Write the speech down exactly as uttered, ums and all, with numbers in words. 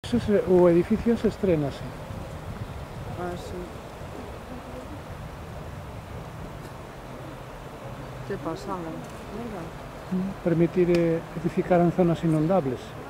O edificio se estrenase. Ah, sí. Que pasada. Mira. Permitir edificar en zonas inundables.